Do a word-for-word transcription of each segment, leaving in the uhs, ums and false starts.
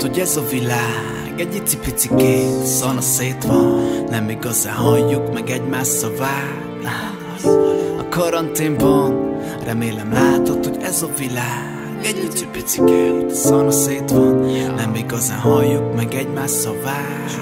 hogy ez a világ egy icipicikét szanaszét van. Nem igazán halljuk meg egymás szavát a karanténban. Remélem látod, hogy ez a világ egy icipicikét szanaszét van. Nem igazán halljuk meg egymás szavát.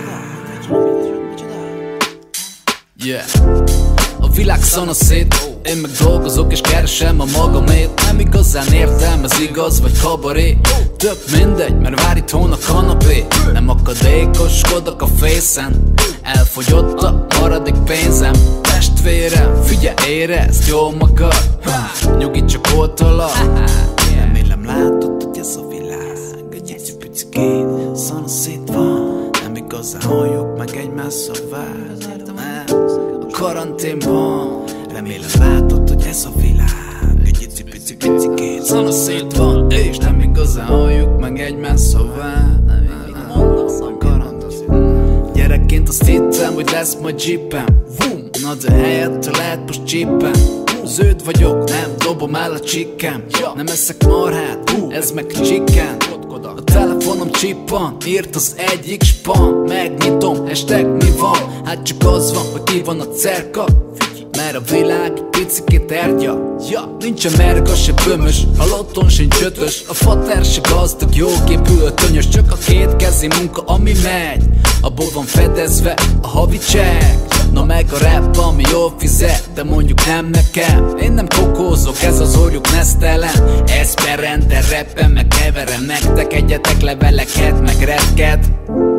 Yeah. A világ szanaszét, én meg dolgozok és keresem a magamét. Nem igazán értem, ez igaz vagy kabaré. Tök mindegy, mert vár itthon a kanapé. Nem akadékoskodok a fészen, elfogyott a maradék pénzem. Testvérem, figyelj, érezd jól magad, ha, nyugi csak oltalak. Remélem látod, hogy ez a világ egy icipicikét szanaszét van. Nem igazán halljuk meg egymás szavát a karanténban. Remélem látod, hogy ez a világ egy icipicikét szanaszét van, és nem igazán halljuk meg egymás szavát a karanténban. Gyerekként azt hittem, hogy lesz majd jeepem, na de helyette lehet most csípem. Zöld vagyok, nem dobom el a csikkem. Nem eszek marhát, ez meg chicken. A telefonom csippan, írt az egyik span. Megnyitom, hashtag mi van? Hát csak az van, hogy ki van a cerka. Mert a világ egy picikét erdja, ja, nincsen merga, se bömös, a lotton sincs ötös. A fater se gazdag, jóképű ötönyös. Csak a két kezi munka, ami megy, abból van fedezve a havi check. Na meg a rap, ami jól fizet, de mondjuk nem nekem. Én nem kokózok, ez az orjuk nesztelen. Esperente rappen, meg keverem nektek. Egyetek leveleket, meg retket.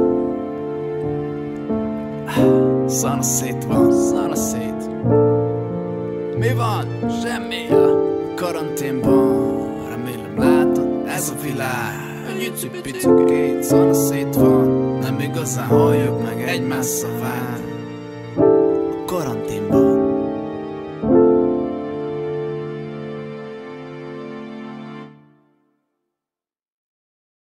Szanaszét van, szanaszét. Mi van? Semmi a karanténban. Remélem látod, ez a világ egy icipicikét szanaszét van. Nem igazán halljuk meg egymás szavát a karanténban.